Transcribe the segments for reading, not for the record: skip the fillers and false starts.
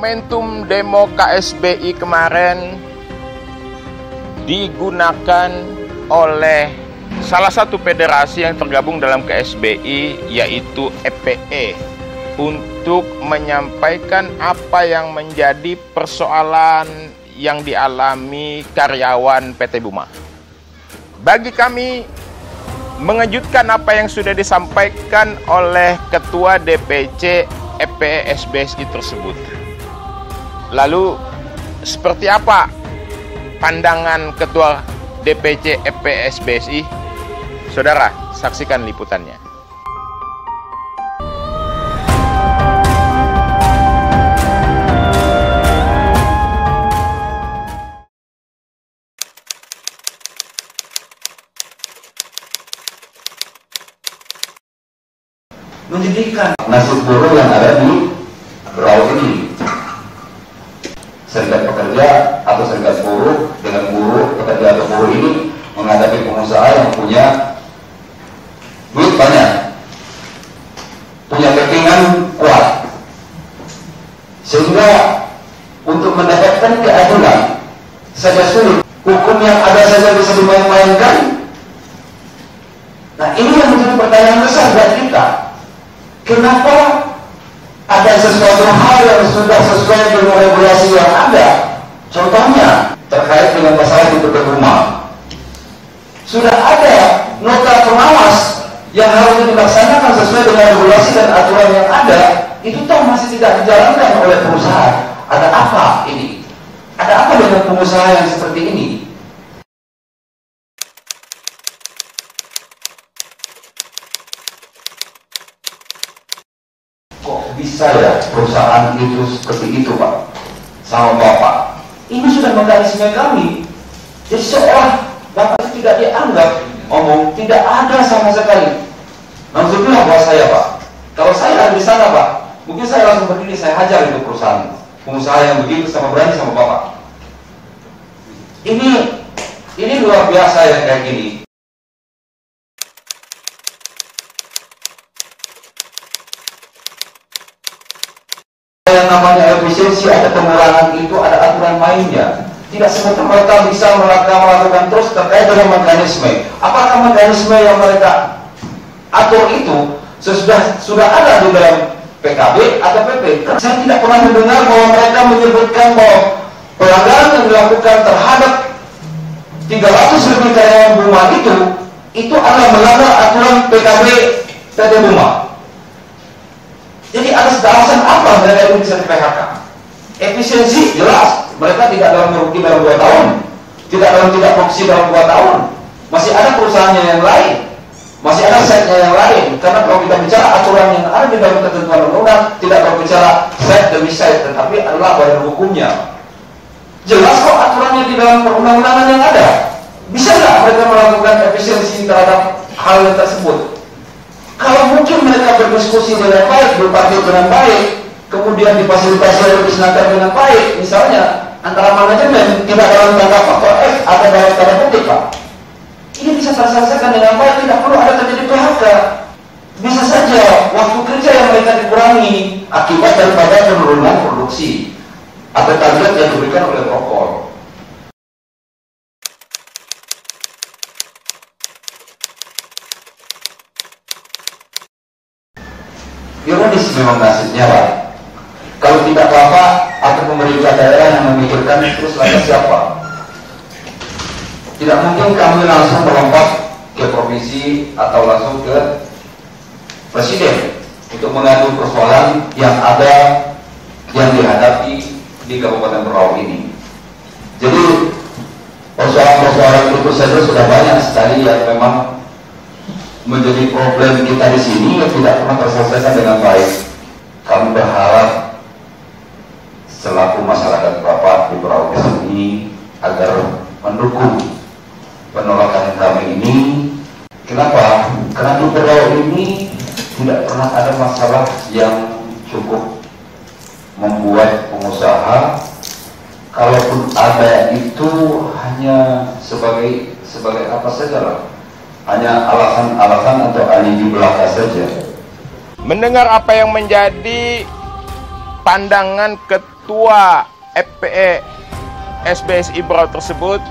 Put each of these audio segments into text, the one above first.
momentum demo KSBI kemarin digunakan oleh salah satu federasi yang tergabung dalam KSBI, yaitu EPE, untuk menyampaikan apa yang menjadi persoalan yang dialami karyawan PT Buma. Bagi kami, mengejutkan apa yang sudah disampaikan oleh Ketua DPC EPE SBSI tersebut. Lalu, seperti apa pandangan Ketua DPC EPE SBSI? Saudara, saksikan liputannya. Menyedihkan nasib buruh yang ada di Berau ini. Serikat pekerja atau serikat buruh dengan buruh, pekerja atau buruh ini menghadapi pengusaha yang punya duit banyak, punya backingan kuat, sehingga untuk mendapatkan keadilan saja sulit. Hukum yang ada saja bisa dimain-mainkan. Nah, ini yang menjadi pertanyaan besar buat kita. Kenapa ada sesuatu hal yang sudah sesuai dengan regulasi yang ada? Contohnya terkait dengan masalah di PT Buma, sudah ada nota pengawas yang harus dilaksanakan sesuai dengan regulasi dan aturan yang ada. Itu toh masih tidak dijalankan oleh perusahaan. Ada apa ini? Ada apa dengan pengusaha yang seperti ini? Kok bisa ya perusahaan itu seperti itu, Pak? Sama Bapak, ini sudah mekanisme kami. Jadi seolah Bapak itu tidak dianggap, tidak ada sama sekali. Maksudnya buat saya, Pak, kalau saya ada di sana, Pak, mungkin saya langsung berdiri, saya hajar itu perusahaan pengusaha yang begitu sama berani sama Bapak. Ini luar biasa yang kayak gini. Yang namanya efisiensi atau pengurangan itu ada aturan mainnya. Tidak semata-mata bisa melakukan terus terkait dengan mekanisme. Apakah mekanisme yang mereka atur itu sudah ada di dalam PKB atau PP? Saya tidak pernah mendengar bahwa mereka menyebutkan bahwa pelanggaran yang dilakukan terhadap 300 lebih karyawan Buma itu adalah melanggar aturan PKB PT Buma. Jadi atas alasan apa mereka itu bisa di-PHK? Efisiensi jelas, mereka tidak dalam merugi dalam 2 tahun, tidak produksi dalam 2 tahun. Masih ada perusahaannya yang lain, masih ada setnya yang lain. Karena kalau kita bicara aturan yang ada di dalam ketentuan undang-undang, tidak berbicara set demi set, tetapi adalah badan hukumnya. Jelas kok aturannya di dalam perundang-undangan yang ada. Bisa nggak mereka melakukan efisiensi terhadap hal yang tersebut? Kalau mungkin mereka berdiskusi dengan baik, berpartai dengan baik, kemudian difasilitasi oleh disnaker dengan baik, misalnya antara manajemen tidak dalam tanda faktor F atau dalam tanda kutip, Pak, ini bisa terselesaikan dengan baik, tidak perlu ada terjadi PHK. Bisa saja waktu kerja yang mereka dikurangi akibat daripada penurunan produksi atau target yang diberikan oleh Prokol. Ironis memang nasibnya, Pak. Kalau tidak Bapak atau pemerintah daerah yang memikirkan, terus lantas siapa? Tidak mungkin kami langsung melompat ke provinsi atau langsung ke presiden untuk mengadu persoalan yang ada yang dihadapi di Kabupaten Berau ini. Jadi persoalan-persoalan itu saja sudah banyak sekali yang memang menjadi problem kita di sini yang tidak pernah terselesaikan dengan baik. Kami berharap selaku masyarakat Bapak di Berau ini agar mendukung penolakan kami ini. Kenapa? Karena di Berau ini tidak pernah ada masalah yang cukup membuat pengusaha, kalaupun ada itu hanya sebagai apa saja lah. Hanya alasan-alasan atau alibi belaka saja. Mendengar apa yang menjadi pandangan Ketua FPE SBSI Berau tersebut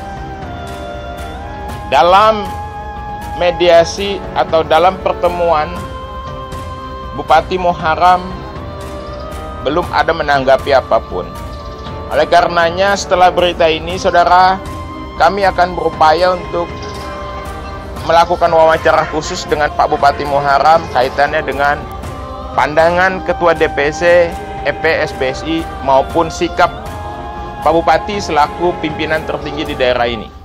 dalam mediasi atau dalam pertemuan Bupati Muharram belum ada menanggapi apapun. Oleh karenanya setelah berita ini, saudara, kami akan berupaya untuk melakukan wawancara khusus dengan Pak Bupati Muharram kaitannya dengan pandangan Ketua DPC FPE SBSI maupun sikap Pak Bupati selaku pimpinan tertinggi di daerah ini.